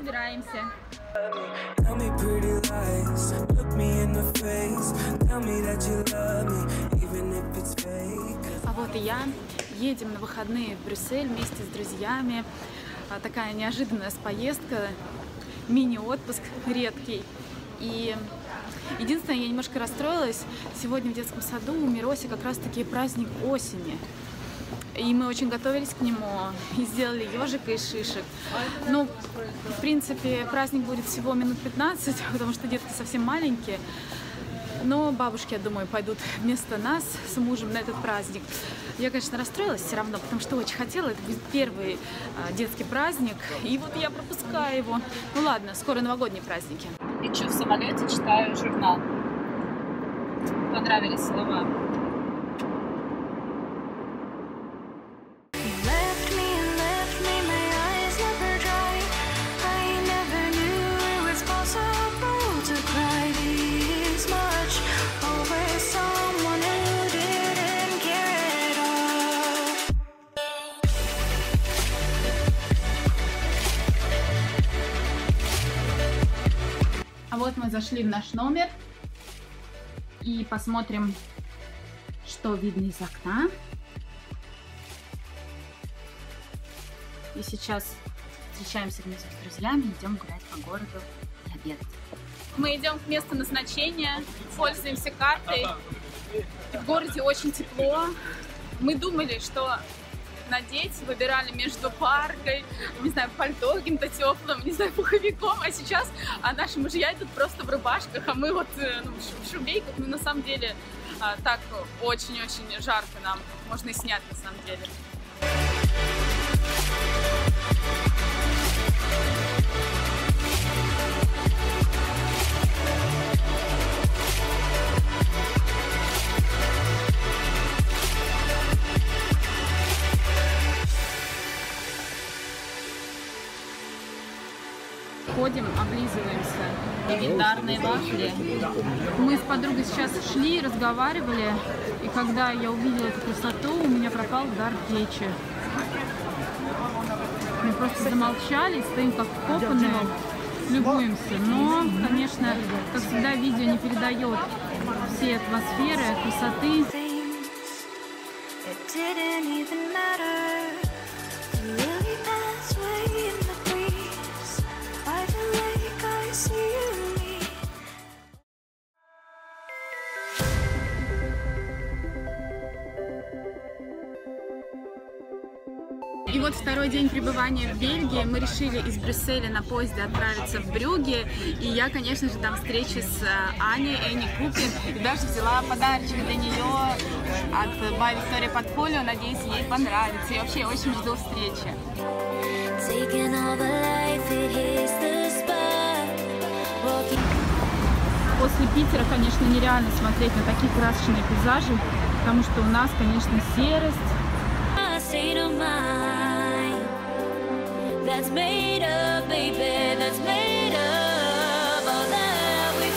собираемся. А вот и я. Едем на выходные в Брюссель вместе с друзьями. Такая неожиданная поездка, мини-отпуск редкий. И единственное, я немножко расстроилась. Сегодня в детском саду у Мироси как раз-таки праздник осени. И мы очень готовились к нему и сделали ежика из шишек. Ну, в принципе, праздник будет всего минут 15, потому что детки совсем маленькие. Но бабушки, я думаю, пойдут вместо нас с мужем на этот праздник. Я, конечно, расстроилась все равно, потому что очень хотела. Это будет первый детский праздник. И вот я пропускаю его. Ну ладно, скоро новогодние праздники. Лечу в самолете, читаю журнал. Понравились слова. А вот мы зашли в наш номер и посмотрим, что видно из окна. И сейчас встречаемся вместе с друзьями, идем гулять по городу и обедать. Мы идем к месту назначения, пользуемся картой. В городе очень тепло. Мы думали, что надеть, выбирали между паркой, не знаю, пальто каким-то теплым, не знаю, пуховиком, а сейчас наши мужья идут просто в рубашках, а мы вот в шубейках. Ну, на самом деле, так очень-очень жарко нам, можно и снять на самом деле. Ходим, облизываемся. Легендарные вафли. Мы с подругой сейчас шли, разговаривали, и когда я увидела эту красоту, у меня пропал дар речи. Мы просто замолчали, стоим как вкопанные, любуемся. Но, конечно, как всегда, видео не передает всей атмосферы, красоты. И вот второй день пребывания в Бельгии. Мы решили из Брюсселя на поезде отправиться в Брюгге. И я, конечно же, там встречи с Аней, Энни Купер. И даже взяла подарочек для нее от By Victoria Portfolio. Надеюсь, ей понравится. И вообще очень жду встречи. После Питера, конечно, нереально смотреть на такие красочные пейзажи, потому что у нас, конечно, серость. That's made up, baby, that's made up all that we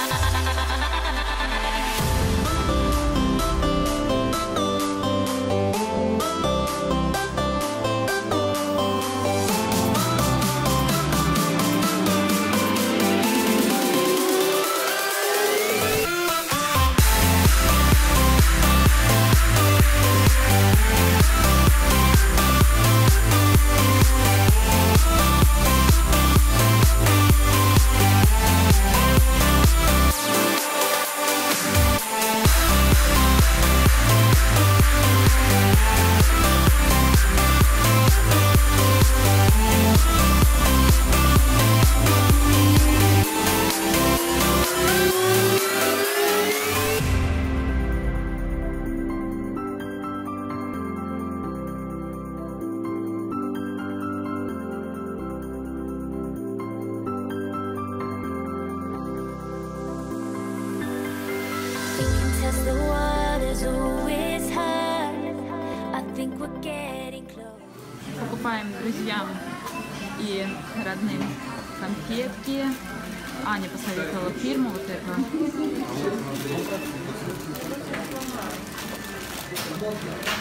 Покупаем друзьям и родным конфетки. Аня посоветовала фирму вот эту.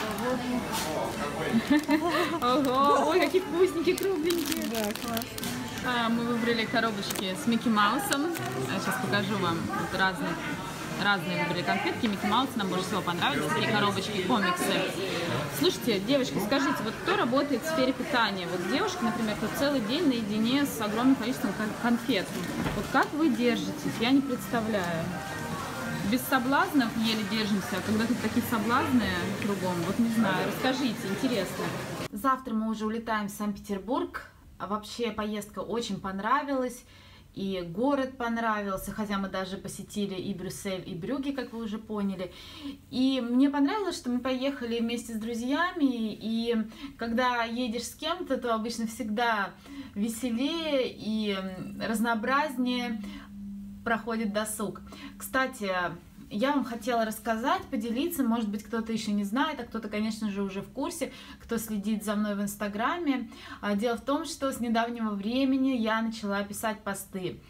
Ого, ой, какие вкусненькие, кругленькие. Да, классно. Мы выбрали коробочки с Микки Маусом. Сейчас покажу вам. Вот разные выбрали конфетки. Микки Маус нам больше всего понравились. Такие коробочки, комиксы. Слушайте, девочки, скажите, вот кто работает в сфере питания? Вот девушка, например, кто целый день наедине с огромным количеством конфет. Вот как вы держитесь? Я не представляю. Без соблазнов еле держимся, а когда тут такие соблазны кругом, вот не знаю, расскажите, интересно. Завтра мы уже улетаем в Санкт-Петербург. Вообще поездка очень понравилась, и город понравился, хотя мы даже посетили и Брюссель, и Брюгге, как вы уже поняли. И мне понравилось, что мы поехали вместе с друзьями, и когда едешь с кем-то, то обычно всегда веселее и разнообразнее проходит досуг. Кстати, я вам хотела рассказать, поделиться, может быть, кто-то еще не знает, а кто-то, конечно же, уже в курсе, кто следит за мной в Инстаграме. Дело в том, что с недавнего времени я начала писать посты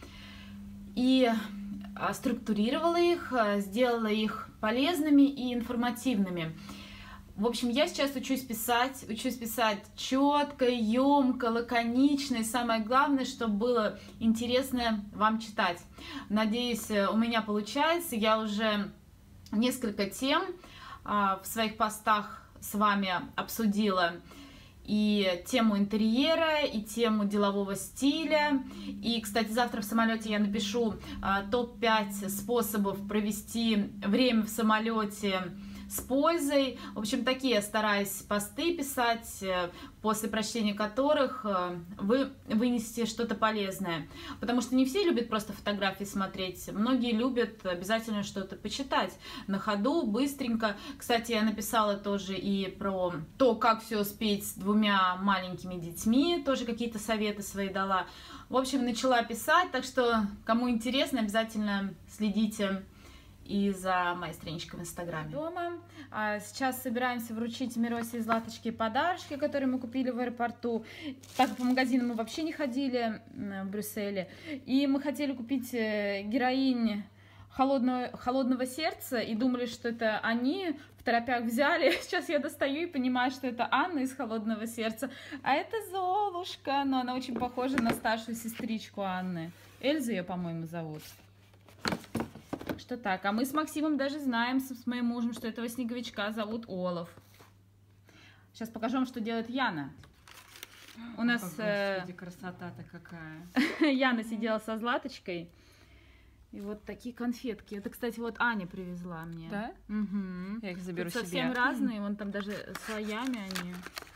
и структурировала их, сделала их полезными и информативными. В общем, я сейчас учусь писать четко, емко, лаконично, и самое главное, чтобы было интересно вам читать. Надеюсь, у меня получается. Я уже несколько тем в своих постах с вами обсудила. И тему интерьера, и тему делового стиля. И, кстати, завтра в самолете я напишу топ-5 способов провести время в самолете с пользой. В общем, такие я стараюсь посты писать, после прочтения которых вы вынесете что-то полезное. Потому что не все любят просто фотографии смотреть, многие любят обязательно что-то почитать на ходу, быстренько. Кстати, я написала тоже и про то, как все успеть с 2 маленькими детьми, тоже какие-то советы свои дала. В общем, начала писать, так что, кому интересно, обязательно следите и за моей страничкой в Инстаграме. Дома. Сейчас собираемся вручить Миросе и Златочке подарочки, которые мы купили в аэропорту. Так как по магазинам мы вообще не ходили в Брюсселе. И мы хотели купить героинь холодного сердца и думали, что это они, в торопях взяли. Сейчас я достаю и понимаю, что это Анна из Холодного сердца. А это Золушка, но она очень похожа на старшую сестричку Анны. Эльза ее, по-моему, зовут. Что так, а мы с Максимом даже знаем, с моим мужем, что этого снеговичка зовут Олаф. Сейчас покажу вам, что делает Яна. У нас... Господи, красота-то какая. Яна сидела со Златочкой. И вот такие конфетки. Это, кстати, вот Аня привезла мне. Да? Угу. Я их заберу тут себе. Совсем разные, вон там даже слоями они.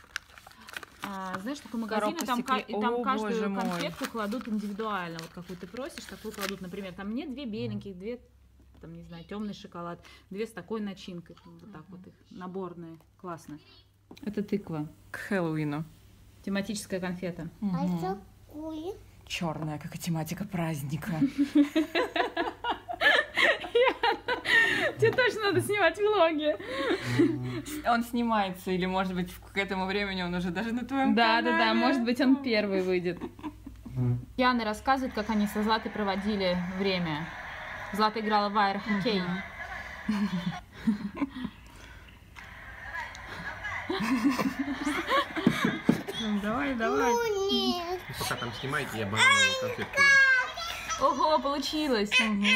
Знаешь, такой магазин, и там каждую конфетку кладут индивидуально. Вот какую ты просишь, такую кладут. Например, там мне 2 беленьких, 2, там, не знаю, темный шоколад, 2 с такой начинкой. Вот так вот их, наборные. Классно. Это тыква. К Хэллоуину. Тематическая конфета. А какую? Черная, как и тематика праздника. Тебе точно надо снимать влоги. Он снимается, или, может быть, к этому времени он уже даже на твоем канале. Да, может быть, он первый выйдет. Яна рассказывает, как они со Златой проводили время. Злата играла в аэрохоккей. Давай. Пока там снимайте, я банановую конфетку. Ого, получилось.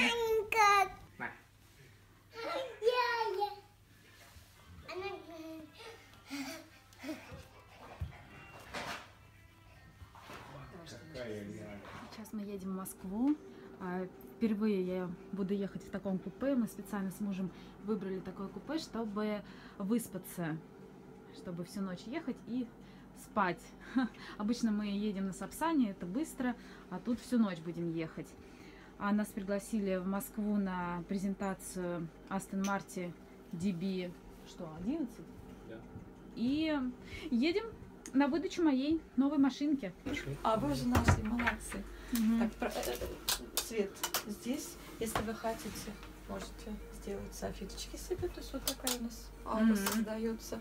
Сейчас мы едем в Москву. Впервые я буду ехать в таком купе. Мы специально с мужем выбрали такое купе, чтобы выспаться, чтобы всю ночь ехать и спать. Обычно мы едем на Сапсане, это быстро, а тут всю ночь будем ехать. Нас пригласили в Москву на презентацию Aston Martin DB, что, 11? Да. И едем на выдачу моей новой машинки. А вы уже нашли, молодцы. Так, цвет здесь, если вы хотите, можете сделать салфеточки себе, то есть вот такая у нас аура создается.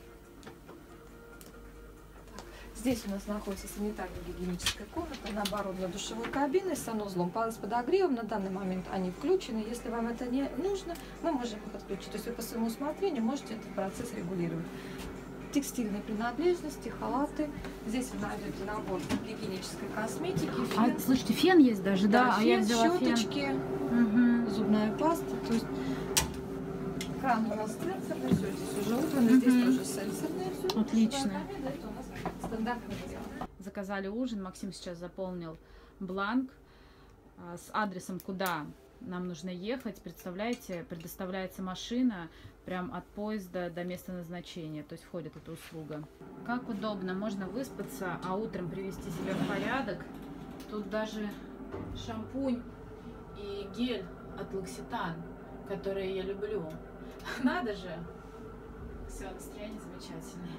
Здесь у нас находится санитарно-гигиеническая комната, наоборот, для душевой кабины с санузлом, палы с подогревом. На данный момент они включены. Если вам это не нужно, мы можем их отключить. То есть вы по своему усмотрению можете этот процесс регулировать. текстильные принадлежности, халаты. Здесь вы найдете набор гигиенической косметики, А, фен. слушайте, фен есть даже, да? А я фен, взяла фен. щеточки, Мгм. зубная паста. То есть кран у нас сенсорный, все здесь уже убрано, здесь тоже сенсорное все. Отлично. Это у нас стандартный вариант. Заказали ужин. Максим сейчас заполнил бланк с адресом, куда нам нужно ехать. Представляете, предоставляется машина прям от поезда до места назначения. То есть входит эта услуга. Как удобно. Можно выспаться, а утром привести себя в порядок. Тут даже шампунь и гель от L'Occitane, которые я люблю. Надо же. Все, настроение замечательное.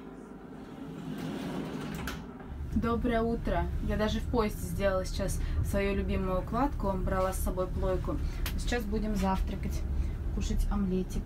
Доброе утро. Я даже в поезде сделала сейчас свою любимую укладку, брала с собой плойку. Сейчас будем завтракать, кушать омлетик.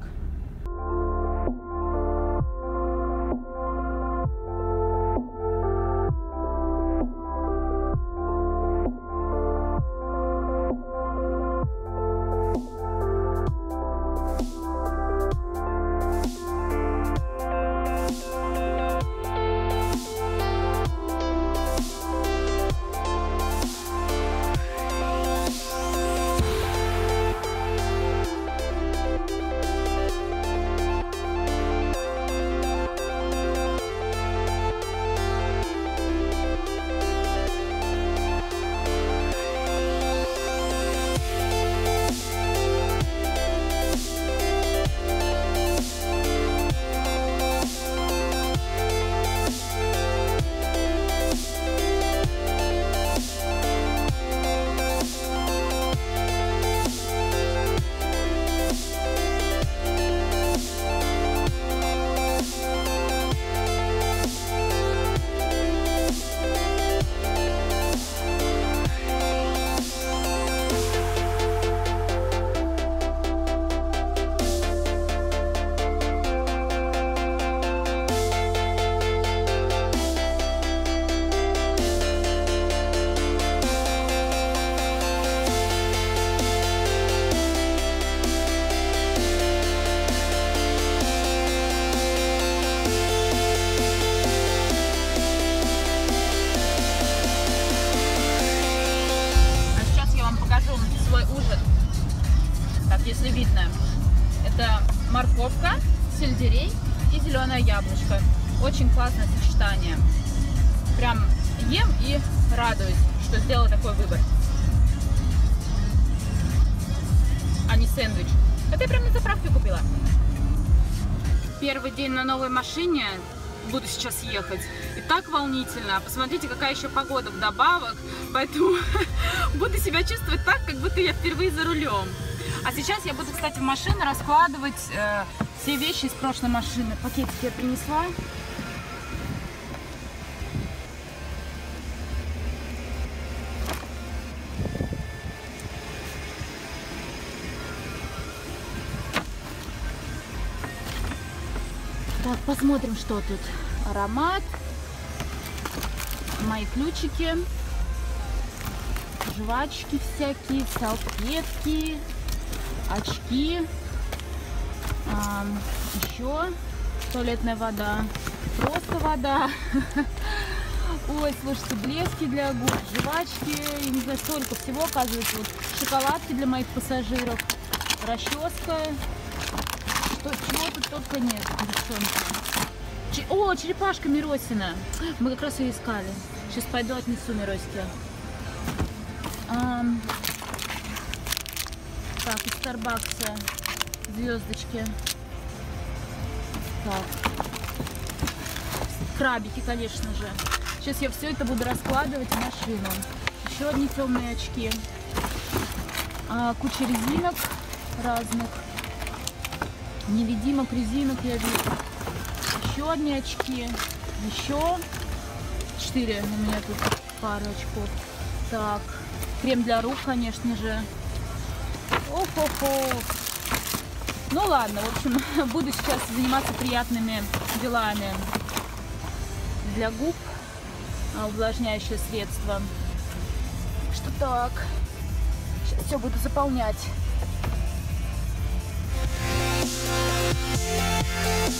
Если видно, это морковка, сельдерей и зеленое яблочко. Очень классное сочетание. Прям ем и радуюсь, что сделала такой выбор. А не сэндвич. Это я прям на заправке купила. Первый день на новой машине. Буду сейчас ехать. И так волнительно. Посмотрите, какая еще погода вдобавок. Поэтому буду себя чувствовать так, как будто я впервые за рулем. А сейчас я буду, кстати, в машину раскладывать все вещи из прошлой машины. Пакетики я принесла. Так, посмотрим, что тут. Аромат, мои ключики, жвачки всякие, салфетки, очки, еще туалетная вода, просто вода. Ой, слушайте, блески для губ, жвачки, я не знаю, столько всего, оказывается. Вот шоколадки для моих пассажиров, расческа. Чего тут только нет, девчонки. О, черепашка Миросина. Мы как раз ее искали. Сейчас пойду отнесу Мироське. Так, из Старбакса звездочки. Так. Крабики, конечно же. Сейчас я все это буду раскладывать в машину. Еще одни темные очки. Куча резинок разных. Невидимок, резинок я вижу. Еще одни очки. Еще 4 у меня тут пара очков. Так, крем для рук, конечно же. Ох-ох-ох. Ну ладно, в общем, буду сейчас заниматься приятными делами. Для губ увлажняющее средство. Что так. Сейчас все буду заполнять.